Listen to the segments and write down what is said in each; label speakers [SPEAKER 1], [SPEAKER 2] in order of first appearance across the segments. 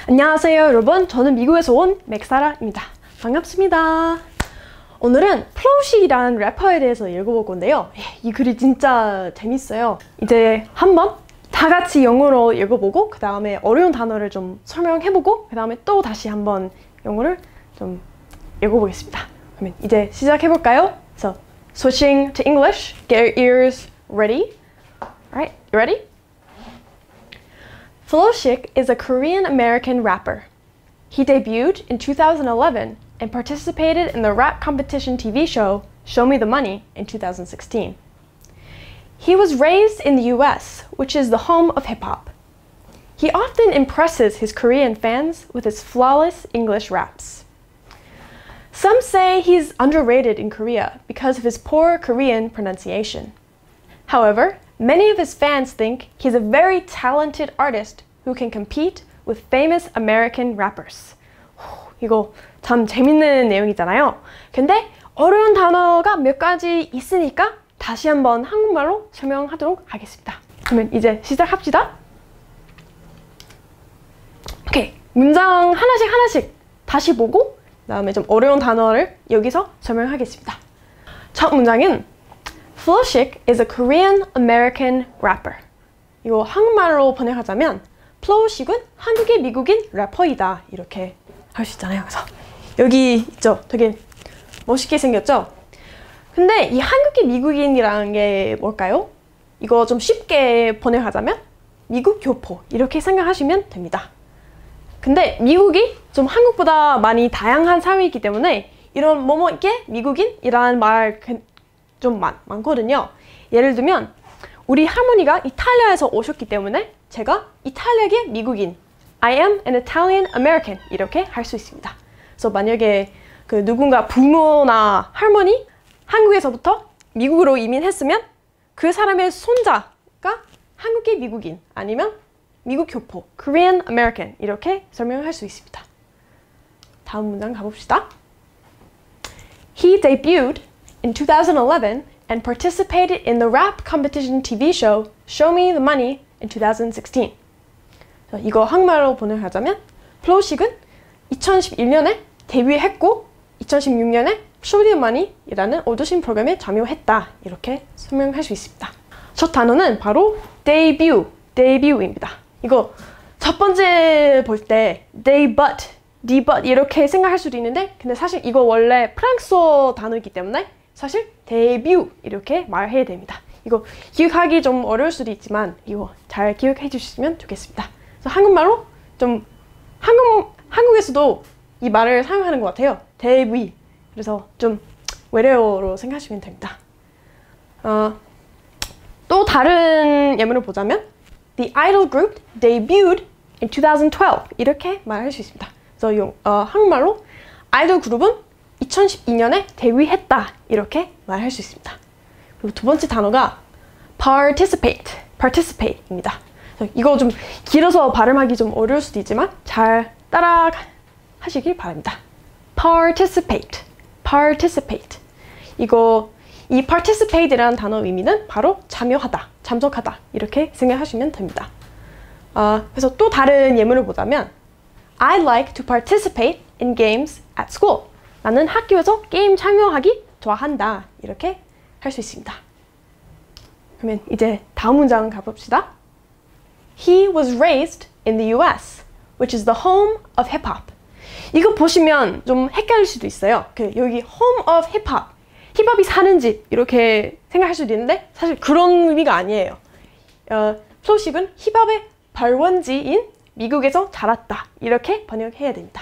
[SPEAKER 1] 안녕하세요 여러분, 저는 미국에서 온 맥사라입니다. 반갑습니다. 오늘은 플로우식이라는 래퍼에 대해서 읽어볼 건데요. 이 글이 진짜 재밌어요. 이제 한번 다 같이 영어로 읽어보고 그 다음에 어려운 단어를 좀 설명해보고 그 다음에 또 다시 한번 영어를 좀 읽어보겠습니다. 그러면 이제 시작해볼까요? So, switching to English, get your ears ready. Alright, you ready? Flowshik is a Korean-American rapper. He debuted in 2011 and participated in the rap competition TV show Show Me the Money in 2016. He was raised in the US, which is the home of hip-hop. He often impresses his Korean fans with his flawless English raps. Some say he's underrated in Korea because of his poor Korean pronunciation. However, many of his fans think he's a very talented artist who can compete with famous American rappers. 이거 참 재밌는 내용이잖아요. 근데 어려운 단어가 몇 가지 있으니까 다시 한번 한국말로 설명하도록 하겠습니다. 그러면 이제 시작합시다. 오케이, 문장 하나씩 다시 보고 그 다음에 좀 어려운 단어를 여기서 설명하겠습니다. 첫 문장은 Flowshik is a Korean-American rapper. 이거 한국말로 번역하자면 플로우식은 한국의 미국인 래퍼이다 이렇게 할 수 있잖아요. 그래서 여기 있죠? 되게 멋있게 생겼죠? 근데 이 한국의 미국인이라는 게 뭘까요? 이거 좀 쉽게 번역하자면 미국 교포 이렇게 생각하시면 됩니다. 근데 미국이 좀 한국보다 많이 다양한 사회이기 때문에 이런 뭐뭐게 미국인이라는 말 좀 많거든요. 예를 들면 우리 할머니가 이탈리아에서 오셨기 때문에 제가 이탈리아계 미국인 I am an Italian American 이렇게 할 수 있습니다. 그래서 만약에 그 누군가 부모나 할머니 한국에서부터 미국으로 이민했으면 그 사람의 손자가 한국계 미국인 아니면 미국 교포 Korean American 이렇게 설명할 수 있습니다. 다음 문장 가봅시다. He debuted in 2011 and participated in the rap competition TV show Show Me the Money in 2016. 이거 한국말로 번역하자면 플로우식은 2011년에 데뷔했고 2016년에 Show Me the Money이라는 오디션 프로그램에 참여했다 이렇게 설명할 수 있습니다. 첫 단어는 바로 데뷔입니다. 이거 첫 번째 볼 때 debut 이렇게 생각할 수도 있는데 근데 사실 이거 원래 프랑스어 단어이기 때문에 사실 데뷔 이렇게 말해야 됩니다. 이거 기억하기 좀 어려울 수도 있지만 이거 잘 기억해 주시면 좋겠습니다. 그래서 한국말로 좀 한국에서도 이 말을 사용하는 것 같아요. 데뷔. 그래서 좀 외래어로 생각하시면 됩니다. 또 다른 예문을 보자면 The idol group debuted in 2012 이렇게 말할 수 있습니다. 그래서 한국말로 아이돌 그룹은 2012년에 데뷔했다 이렇게 말할 수 있습니다. 그리고 두 번째 단어가 participate입니다. 이거 좀 길어서 발음하기 좀 어려울 수도 있지만 잘 따라 하시길 바랍니다. participate. 이거 이 participate라는 단어 의미는 바로 참여하다, 참석하다 이렇게 생각하시면 됩니다. 그래서 또 다른 예문을 보자면 I like to participate in games at school. 나는 학교에서 게임 참여하기 좋아한다. 이렇게 할 수 있습니다. 그러면 이제 다음 문장 가봅시다. He was raised in the US, which is the home of hip-hop. 이거 보시면 좀 헷갈릴 수도 있어요. 여기 home of hip-hop, 힙합이 사는 집 이렇게 생각할 수도 있는데 사실 그런 의미가 아니에요. 플로우식은 힙합의 발원지인 미국에서 자랐다. 이렇게 번역해야 됩니다.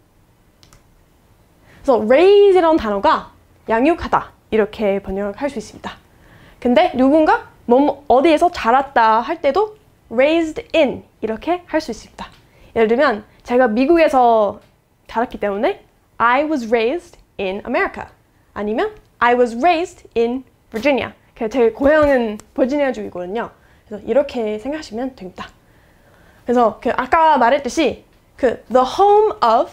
[SPEAKER 1] 그래서 raise라는 단어가 양육하다 이렇게 번역할 수 있습니다. 근데 누군가 어디에서 자랐다 할 때도 raised in 이렇게 할 수 있습니다. 예를 들면 제가 미국에서 자랐기 때문에 I was raised in America 아니면 I was raised in Virginia. 제 고향은 버지니아주이거든요. 그래서 이렇게 생각하시면 됩니다. 그래서 아까 말했듯이 the home of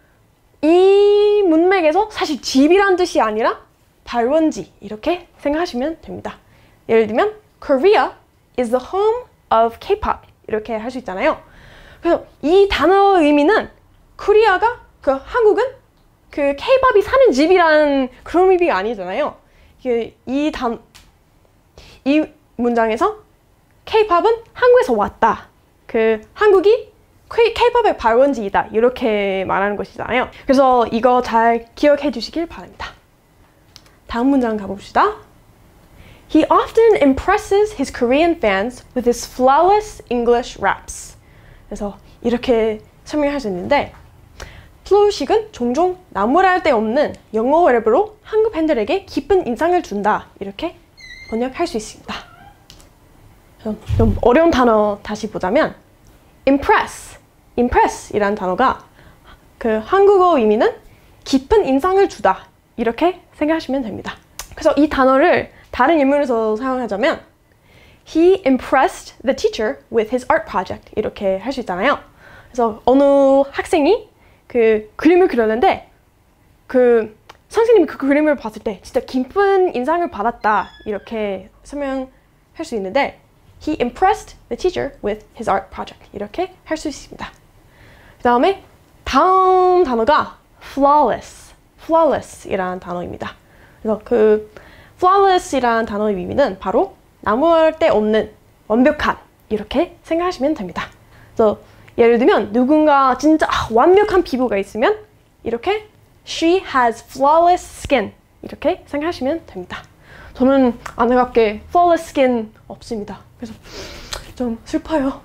[SPEAKER 1] 이 문맥에서 사실 집이란 뜻이 아니라 발원지 이렇게 생각하시면 됩니다. 예를 들면 Korea is the home of K-pop 이렇게 할 수 있잖아요. 그래서 이 단어의 의미는 코리아가 한국은 K-팝이 사는 집이라는 그런 의미가 아니잖아요. 이 문장에서 K-팝은 한국에서 왔다. 한국이 K-팝의 발원지이다. 이렇게 말하는 것이잖아요. 그래서 이거 잘 기억해 주시길 바랍니다. 다음 문장 가봅시다. He often impresses his Korean fans with his flawless English raps. 그래서 이렇게 설명할 수 있는데 플로우식은 종종 나무랄 데 없는 영어 랩으로 한국 팬들에게 깊은 인상을 준다. 이렇게 번역할 수 있습니다. 좀 어려운 단어 다시 보자면 impress 이라는 단어가 한국어 의미는 깊은 인상을 주다. 이렇게 생각하시면 됩니다. 그래서 이 단어를 다른 인물에서 사용하자면 He impressed the teacher with his art project. 이렇게 할 수 있잖아요. 그래서 어느 학생이 그림을 그렸는데 선생님이 그 그림을 봤을 때 진짜 깊은 인상을 받았다. 이렇게 설명할 수 있는데 He impressed the teacher with his art project. 이렇게 할 수 있습니다. 그 다음에 다음 단어가 flawless 이라는 단어입니다. 그래서 flawless 이라는 단어의 의미는 바로 나무랄 데 없는 완벽한 이렇게 생각하시면 됩니다. 그래서 예를 들면 누군가 진짜 완벽한 피부가 있으면 이렇게 She has flawless skin 이렇게 생각하시면 됩니다. 저는 안타깝게 flawless skin 없습니다. 그래서 좀 슬퍼요.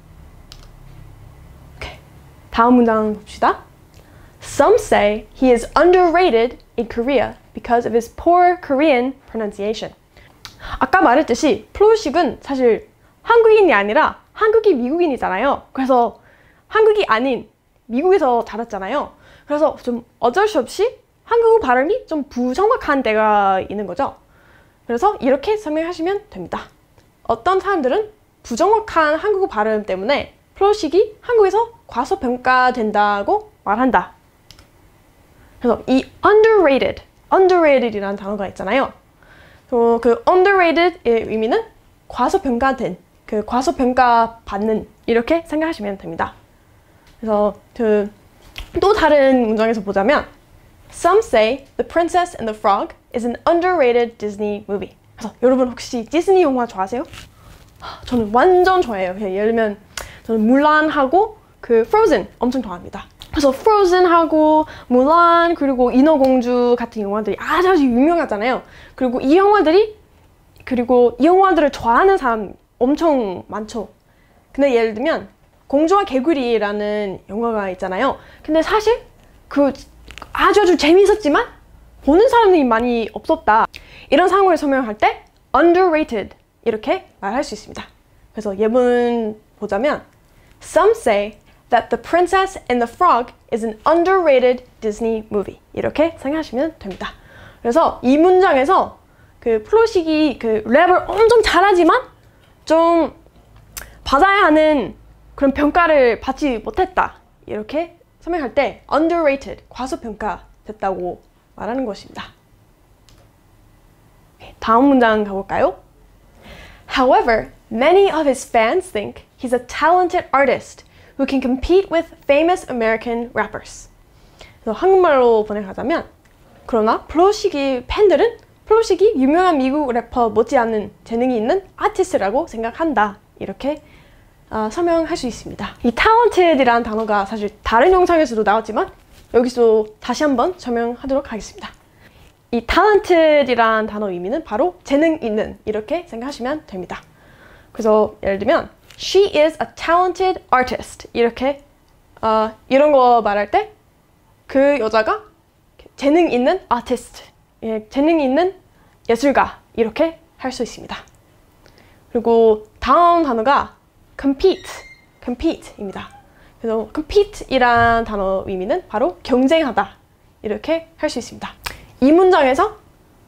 [SPEAKER 1] 오케이. 다음 문장 봅시다. Some say he is underrated in Korea because of his poor Korean pronunciation. 아까 말했듯이 플로우식은 사실 한국인이 아니라 한국이 미국인이잖아요. 그래서 한국이 아닌 미국에서 자랐잖아요. 그래서 좀 어쩔 수 없이 한국어 발음이 좀 부정확한 때가 있는 거죠. 그래서 이렇게 설명하시면 됩니다. 어떤 사람들은 부정확한 한국어 발음 때문에 플로우식이 한국에서 과소평가된다고 말한다. 그래서 이 underrated이라는 단어가 있잖아요. underrated의 의미는 과소평가된, 과소평가받는 이렇게 생각하시면 됩니다. 그래서 또 다른 문장에서 보자면 Some say The Princess and the Frog is an underrated Disney movie. 그래서 여러분 혹시 디즈니 영화 좋아하세요? 저는 완전 좋아해요. 예를 들면 저는 물란하고 프로즌 엄청 좋아합니다. 그래서 프로즌하고 물란 그리고 인어공주 같은 영화들이 아주 유명하잖아요. 그리고 이 영화들을 좋아하는 사람 엄청 많죠. 근데 예를 들면 공주와 개구리라는 영화가 있잖아요. 근데 사실 아주 재미있었지만 보는 사람들이 많이 없었다. 이런 상황을 설명할 때 underrated 이렇게 말할 수 있습니다. 그래서 예문 보자면 Some say that The Princess and the Frog is an underrated Disney movie. 이렇게 생각하시면 됩니다. 그래서 이 문장에서 플로우식이 랩을 엄청 잘하지만 좀 받아야 하는 그런 평가를 받지 못했다. 이렇게 설명할 때 underrated, 과소평가됐다고 말하는 것입니다. 다음 문장 가볼까요? However, many of his fans think he's a talented artist who can compete with famous American rappers. 그래서 한국말로 번역하자면 그러나 팬들은 플로우식이 유명한 미국 래퍼 못지않은 재능이 있는 아티스트라고 생각한다. 이렇게 설명할 수 있습니다. 이 talented이라는 단어가 사실 다른 영상에서도 나왔지만 여기서 다시 한번 설명하도록 하겠습니다. 이 talented이라는 단어 의미는 바로 재능 있는 이렇게 생각하시면 됩니다. 그래서 예를 들면 She is a talented artist 이렇게 이런 거 말할 때 그 여자가 재능 있는 아티스트, 재능 있는 예술가 이렇게 할 수 있습니다. 그리고 다음 단어가 compete입니다. 그래서 compete이란 단어 의미는 바로 경쟁하다 이렇게 할 수 있습니다. 이 문장에서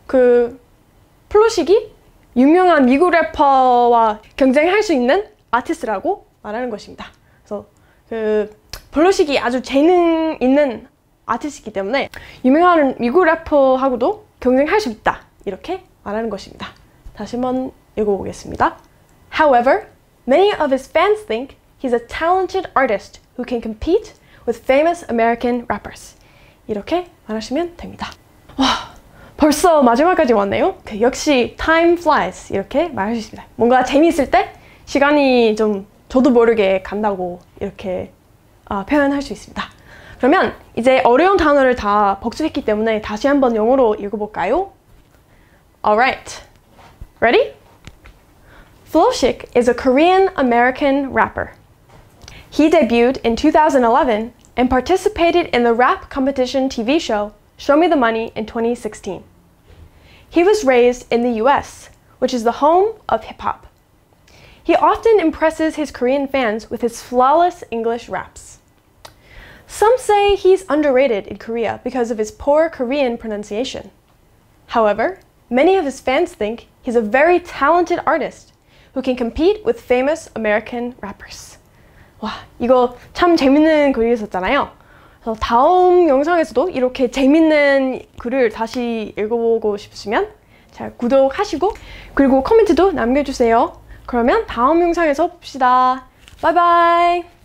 [SPEAKER 1] 플로우식이 유명한 미국 래퍼와 경쟁할 수 있는 아티스트라고 말하는 것입니다. 그래서 플로우식이 아주 재능 있는 아티스트이기 때문에 유명한 미국 래퍼하고도 경쟁할 수 있다 이렇게 말하는 것입니다. 다시 한번 읽어보겠습니다. However, many of his fans think he's a talented artist who can compete with famous American rappers. 이렇게 말하시면 됩니다. 와, 벌써 마지막까지 왔네요. 역시 time flies 이렇게 말할 수 있습니다. 뭔가 재미있을 때 시간이 좀 저도 모르게 간다고 이렇게 표현할 수 있습니다. 그러면 이제 어려운 단어를 다 복습했기 때문에 다시 한번 영어로 읽어볼까요? Alright, ready? Flowshik is a Korean-American rapper. He debuted in 2011 and participated in the rap competition TV show Show Me the Money in 2016. He was raised in the US, which is the home of hip-hop. He often impresses his Korean fans with his flawless English raps. Some say he's underrated in Korea because of his poor Korean pronunciation. However, many of his fans think he's a very talented artist who can compete with famous American rappers. 와, 이거 참 재밌는 글이었잖아요. 그래서 다음 영상에서도 이렇게 재밌는 글을 다시 읽어보고 싶으시면 잘 구독하시고 그리고 코멘트도 남겨주세요. 그러면 다음 영상에서 봅시다. 바이바이.